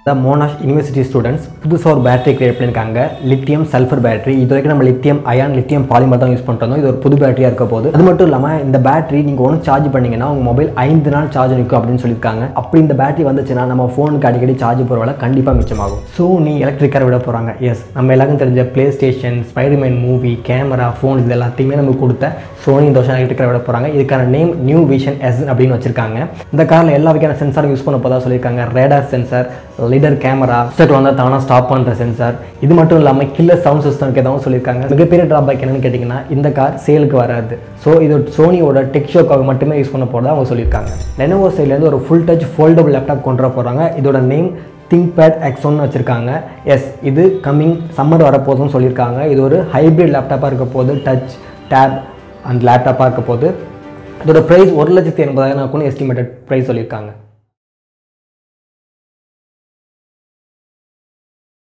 Monash university students புதுசாக ஒரு battery create பண்ணியிருக்காங்க. Lithium sulphur battery. இது வரைக்கும் நம்ம லித்தியம் அயான் லித்தியம் பாலிமர் தான் யூஸ் பண்ணுறோம். இது ஒரு புது பேட்டரியாக இருக்க போது. அது மட்டும் இல்லாமல் இந்த பேட்டரி நீங்கள் ஒன்று சார்ஜ் பண்ணிங்கன்னா உங்கள் மொபைல் 5 நாள் சார்ஜ் நிற்கும் அப்படின்னு சொல்லியிருக்காங்க. அப்படி இந்த பேட்டரி வந்துச்சுன்னா நம்ம ஃபோனுக்கு அடிக்கடி சார்ஜ் போகிற வேலை கண்டிப்பாக மிச்சமாகும். சோனி எலக்ட்ரிக் கார் விட போகிறாங்க. எஸ், நம்ம எல்லாருக்கும் தெரிஞ்ச play station, Spiderman movie, camera, phone இது எல்லாத்தையுமே நமக்கு கொடுத்த சோனி இந்த வருஷம் எலக்ட்ரிக் கார் விட போகிறாங்க. இதுக்கான நேம் நியூ விஷன் S அப்படின்னு வச்சிருக்காங்க. இந்த காரில் எல்லா வகையான சென்சாரும் யூஸ் பண்ண போதா சொல்லியிருக்காங்க. ரேடார் சென்சார், லீடர் கேமரா, ஸ்டெக்கில் வந்து தானாக ஸ்டாப் பண்ணுற சென்சார், இது மட்டும் இல்லாமல் கில்லர் சவுண்ட் சிஸ்டம் எதாவது சொல்லியிருக்காங்க. மிகப்பெரிய ட்ராபேக் என்னன்னு கேட்டிங்கன்னா இந்த கார் சேலுக்கு வராது. ஸோ இது சோனியோட டெக் ஷோக்காக மட்டுமே யூஸ் பண்ண போகிறதா அவங்க சொல்லியிருக்காங்க. லெனோவோ சைட்லேருந்து ஒரு ஃபுல் டச் ஃபோல்டபுள் லேப்டாப் கொண்டு வர போகிறாங்க. இதோட நேம் ThinkPad X1 வச்சுருக்காங்க. எஸ், இது கம்மிங் சம்மர் வரப்போகுதுன்னு சொல்லியிருக்காங்க. இது ஒரு ஹைப்ரிட் லேப்டாப்பாக இருக்க போது, டச் டேப் அண்ட் லேப்டாப்பாக இருக்க போது. இதோட ப்ரைஸ் 1,80,000 எஸ்டிமேட்டட் ப்ரைஸ் சொல்லியிருக்காங்க.